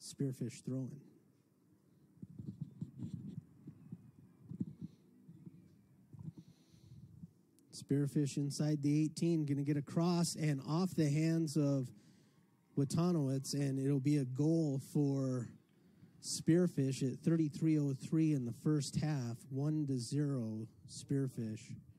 Spearfish throwing. Spearfish inside the 18, going to get across and off the hands of Watanowitz, and it'll be a goal for Spearfish at 33:03 in the first half, 1-0 Spearfish.